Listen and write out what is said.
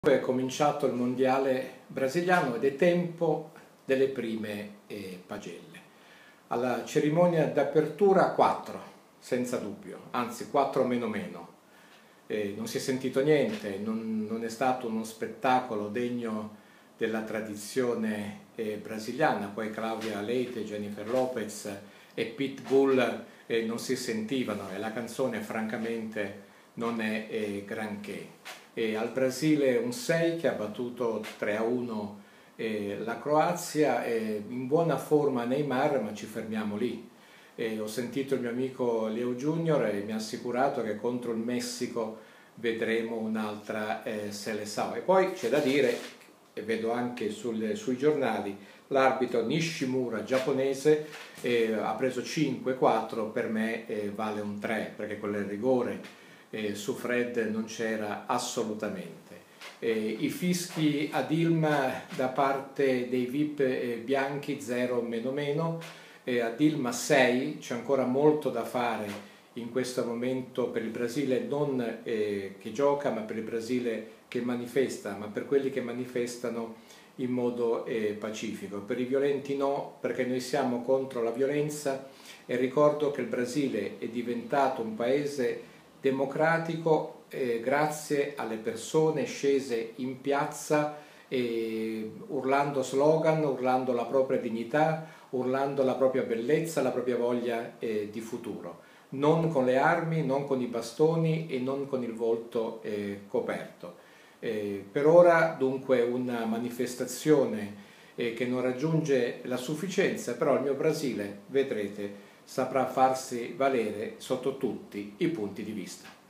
È cominciato il mondiale brasiliano ed è tempo delle prime pagelle. Alla cerimonia d'apertura 4, senza dubbio, anzi 4 meno meno. Non si è sentito niente, non è stato uno spettacolo degno della tradizione brasiliana. Poi Cláudia Leite, Jennifer Lopez e Pitbull non si sentivano e la canzone francamente non è granché. Al Brasile un 6 che ha battuto 3-1 la Croazia, in buona forma Neymar, ma ci fermiamo lì. Ho sentito il mio amico Leo Junior e mi ha assicurato che contro il Messico vedremo un'altra Seleção. E poi c'è da dire, e vedo anche sui giornali, l'arbitro Nishimura giapponese ha preso 5-4, per me vale un 3, perché quel rigore su Fred non c'era assolutamente. I fischi a Dilma da parte dei VIP bianchi 0 meno meno, a Dilma 6, c'è ancora molto da fare in questo momento per il Brasile non che gioca, ma per il Brasile che manifesta, ma per quelli che manifestano in modo pacifico. Per i violenti no, perché noi siamo contro la violenza e ricordo che il Brasile è diventato un paese democratico grazie alle persone scese in piazza urlando slogan, urlando la propria dignità, urlando la propria bellezza, la propria voglia di futuro. Non con le armi, non con i bastoni e non con il volto coperto. Per ora dunque una manifestazione che non raggiunge la sufficienza, però il mio Brasile, vedrete, saprà farsi valere sotto tutti i punti di vista.